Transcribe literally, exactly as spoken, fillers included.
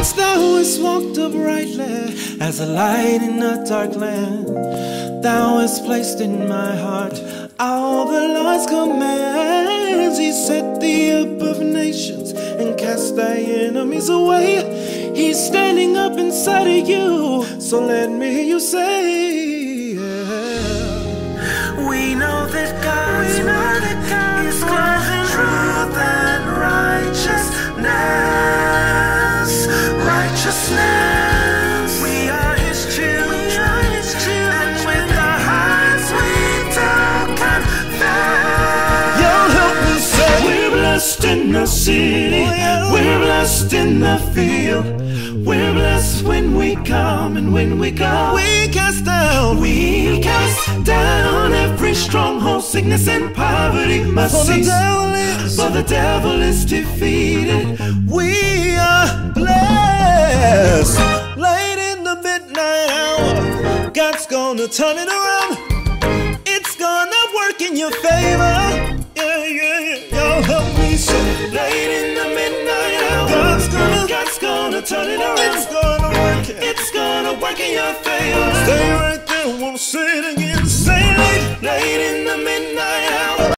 Once thou hast walked uprightly as a light in a dark land. Thou hast placed in my heart all the Lord's commands. He set thee above nations and cast thy enemies away. He's standing up inside of you, so let me hear you say, yeah. We know that God's word is clothing truth and righteousness. Righteousness. We are His children, and with our hearts we do confess. Yo, help me say, we're blessed in the city, we're blessed in the field. We're blessed when we come and when we go. We cast down, we cast down every stronghold, sickness and poverty must for cease. The devil is, for the devil is defeated. We are blessed. Late in the midnight hour, God's gonna turn it around. It's gonna work in your favor. Yeah, yeah, yeah. Y'all help me say, late in the midnight hour, God's gonna, God's gonna turn it around. It's gonna work. It's gonna work in your favor. Stay right there, won't say it again. Say late, late in